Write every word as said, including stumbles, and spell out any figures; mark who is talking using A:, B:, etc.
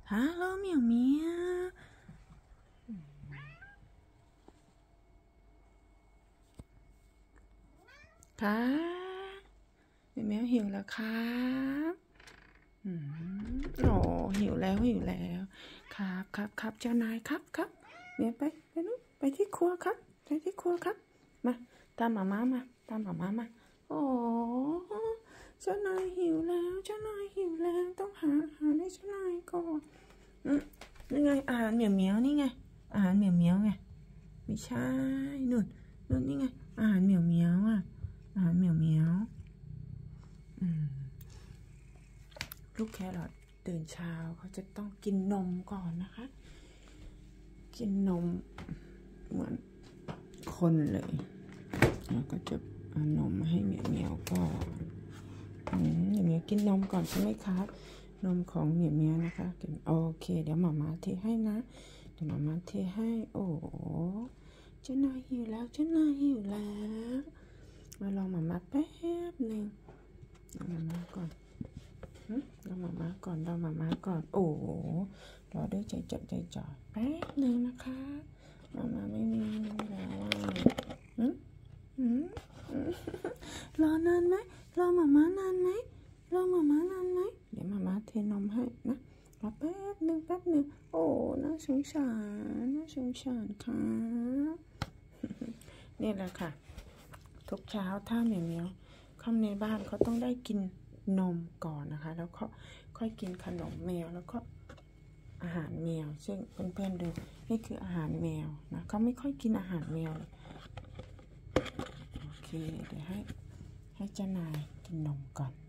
A: ฮัลโหลเหมียวเหมียวค่ะเหมียวเหมียวหิวแล้วครับอืมโอ้หิวแล้วหิวแล้วครับครับครับเจ้านายครับครับเหมียวไปไปนู้นไปที่ครัวครับไปที่ครัวครับมาตามหมาม้ามาตามหมาม้ามาโอ้เจ้านายหิวแล้วเจ้านายหิวแล้วต้องหาอาหารให้เจ้านายก่อนอืมนี่ไงอาหารเหมียวเหมียวนี่ไงอาหารเหมียวเหมียวไงไม่ใช่นู่นนู่นนี่ไงอาหารเหมียวเหมียวอ่ะอาหารเหมียวเหมียวอืมลูกแครอทตื่นเช้าเขาจะต้องกินนมก่อนนะคะกินนมเหมือนคนเลยแล้วก็จะเอานมให้เหมียวเหมียวก่อนอืมเหมียวเหมียวกินนมก่อนใช่ไหมครับนมของเหมียวเหมียวนะคะโอเคเดี๋ยวหมาม้าเทให้นะเดี๋ยวหมาม้าเทให้โอ้เจ้านายหิวแล้วเจ้านายหิวแล้วมาลองหมาม้าแป๊บหนึ่งหมาม้าก่อนเราหมาม้าก่อนเราหมาม้าก่อนโอ้รอด้วยใจจดใจจ่อแป๊บหนึ่งนะคะหมาม้าไม่มีแล้วอืมอืมรอนานไหมรอหมาม้านานไหมรอหมาม้านานไหมเดี๋ยวหมาม้าเทนมให้นะรอแป๊บหนึ่งแป๊บหนึ่งโอ้น่าสงสารน่าสงสารค่ะนี่แหละค่ะทุกเช้าถ้าเหมียวเหมียวเข้าในบ้านเขาต้องได้กินนมก่อนนะคะแล้วก็ค่อยกินขนมแมวแล้วก็อาหารแมวซึ่งเพื่อนๆดูนี่คืออาหารแมวนะเขาไม่ค่อยกินอาหารแมวโอเคเดี๋ยวให้ให้เจ้านายกินนมก่อน